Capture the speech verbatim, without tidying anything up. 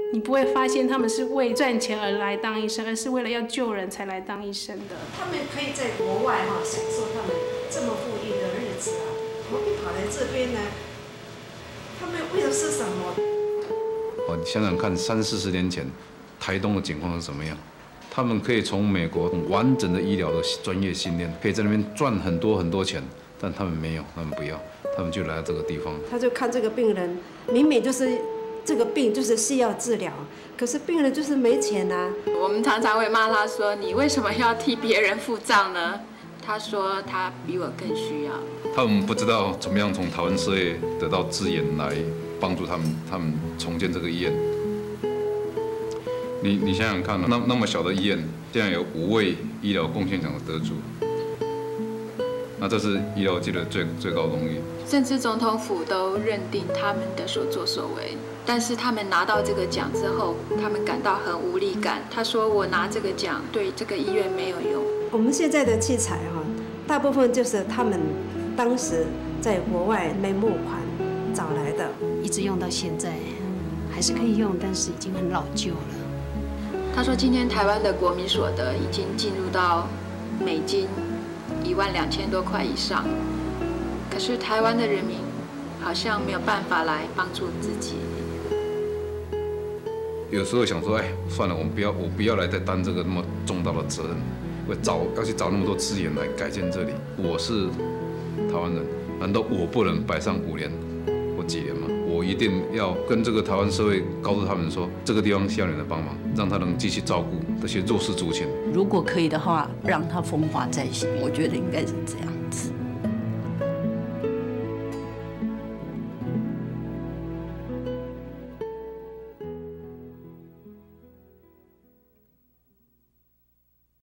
你不会发现他们是为赚钱而来当医生，而是为了要救人才来当医生的。 他们可以在国外哈享受他们这么富裕的日子啊，何必跑来这边呢？他们为的是什么？ 哦，你想想看，三四十年前，台东的情况是怎么样？他们可以从美国完整的医疗的专业训练，可以在那边赚很多很多钱，但他们没有，他们不要，他们就来到这个地方。 他就看这个病人，明明就是这个病就是需要治疗，可是病人就是没钱啊。 我们常常会骂他说：“你为什么要替别人付账呢？”他说：“他比我更需要。” 他们不知道怎么样从台湾社会得到资源来帮助他们，他们重建这个医院。你你想想看，那那么小的医院，竟然有五位医疗贡献奖的得主，那这是医疗界的最最高荣誉。 甚至总统府都认定他们的所作所为，但是他们拿到这个奖之后，他们感到很无力感。他说：“我拿这个奖对这个医院没有用。” 我们现在的器材哈，大部分就是他们当时在国外那募款找来的， 一直用到现在，还是可以用，但是已经很老旧了。 他说，今天台湾的国民所得已经进入到美金一万两千多块以上，可是台湾的人民好像没有办法来帮助自己。 有时候想说，哎，算了，我们不要，我不要来再担这个那么重大的责任，我找要去找那么多资源来改建这里。我是台湾人，难道我不能摆上五年或几年吗？我一定要跟这个台湾社会告诉他们说，这个地方需要你的帮忙，让他能继续照顾这些弱势族群。 如果可以的话，让他风华再现，我觉得应该是这样。